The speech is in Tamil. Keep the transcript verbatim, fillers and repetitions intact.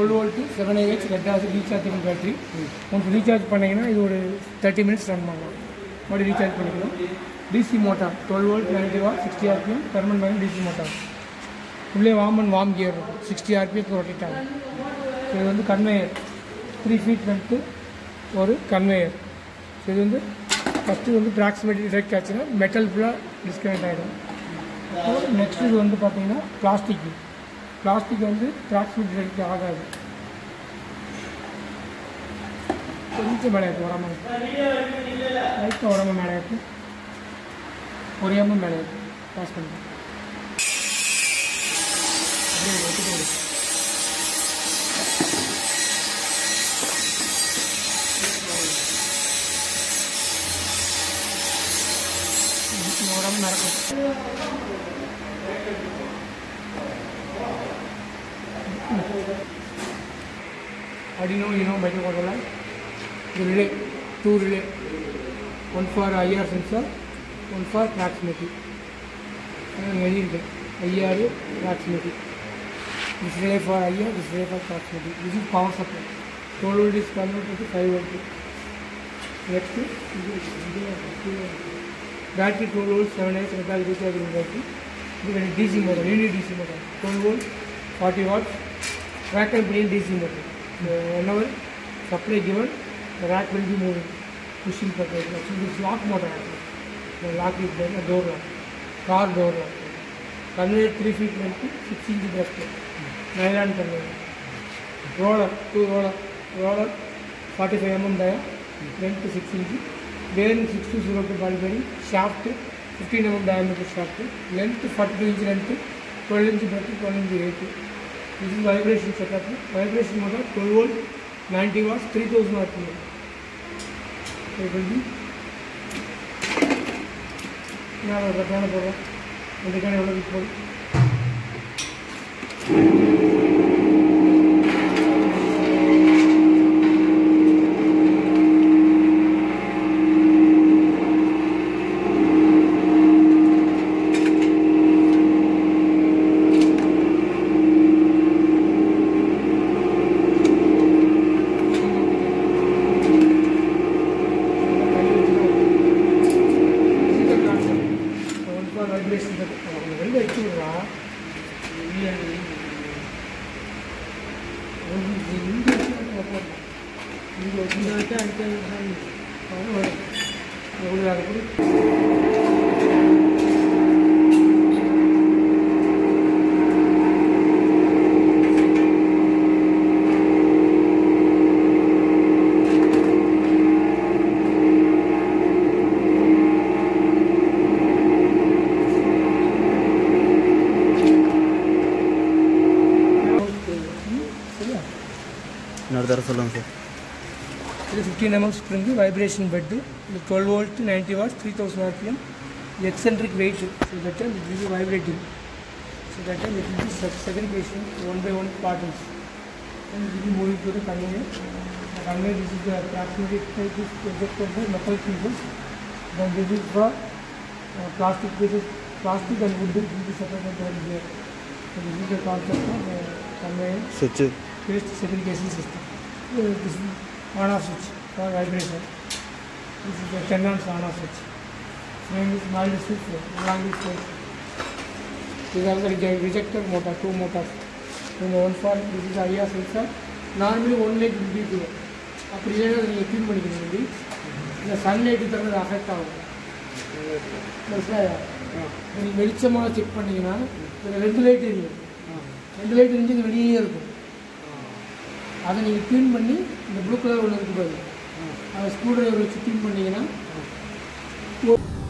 twelve volt seven A H lead acid rechargeable battery. Once recharge பண்ணீங்கன்னா இது ஒரு thirty minutes ரன் பண்ணலாம். மறுபடியும் ரீசார்ஜ் பண்ணிக்கலாம். D C motor twelve volt ninety watt sixty R P M permanent magnet D C motor. உள்ளே வார்ம் அண்ட் வார்ம் கியர் இருக்கும். sixty R P M rotate ஆகும். இது வந்து கன்வேயர் three feet லென்த்து ஒரு கன்வேயர். இது வந்து ஃபஸ்ட்டு வந்து ப்ராக்சிமிட்டி டிடெக்ட் ஆச்சுன்னா மெட்டல் ஃபுல்லாக டிஸ்கனெக்ட் ஆகிடும். அப்புறம் நெக்ஸ்ட் இது வந்து பார்த்தீங்கன்னா பிளாஸ்டிக் பிளாஸ்டிக் வந்து ப்ராக்சிமிட்டி டிடெக்ட் ஆகாது. கொஞ்சம் மேலே இருக்குது உடம்பு லைட்டாக உடம்பு மேலே இருக்குது ஒரேயாமல் மேலே இருக்குது பாஸ் பண்ணி அப்படியே எடுத்துகிட்டு உடம்பு நடக்கும். Arduino Uno microcontroller. The relay, two relay, one for I R sensor, one for proximity. And I R proximity. This relay for I R, this relay for proximity. This is power supply. twelve volt is converted to five volt. Next, battery twelve volt seven A H metal rechargeable battery. This is D C motor, unit D C motor. twelve volt, forty watts. Rack and plane D C motor. Whenever supply given, the rack will be moving, pushing the brake. So this lock motor actually. The lock is there, a door lock, car door lock. Conveyor three feet length, six inch breast plate. Nylon conveyor. Roller, two roller, roller, forty-five millimeter diameter, length six inch. Bearing six two zero two ball bearing, shaft fifteen millimeter diameter shaft, length forty-two inch length, twelve inch breadth, twelve inch height. This is vibration setup. Vibration motor twelve volt, ninety watts, three thousand R P M. So it will be. Now we are going to go. We are going to go. fifteen millimeter spring, vibration bed, twelve volt, ninety watts, three thousand R P M, the eccentric weight, so that time it will be vibrating. So that time it will be second patient, one by one parts. And it will be moving to the conveyor. The conveyor, this is the proximity type is projected by metal pieces. Then this is for uh, plastic pieces, plastic and wood will be separated over here. So this is the concept of uh, conveyor. Such a paste segregation system. Uh, this is on off switch for vibration. This is the ten amps on off switch. Frame is mild switch, long switch. This is also the rejector motor, two motors. So one for this is I R sensor. Normally one leg will be there. அப்படி இல்லைன்னா நீங்கள் க்ளீன் பண்ணிக்கணும் இப்படி இந்த சன்லைட்டு தரது அஃபெக்ட் ஆகும். நீங்கள் வெளிச்சமாக செக் பண்ணிங்கன்னா ரெண்டு லைட் இருக்குது, ரெண்டு லைட் இருந்து இங்கே வெளியே இருக்கும். அதை நீங்கள் க்ளீன் பண்ணி இந்த ப்ளூ கலர் ஒன்று இருக்குது பாருங்க, அதை ஸ்க்ரூ ட்ரைவர் வச்சு க்ளீன் பண்ணிங்கன்னா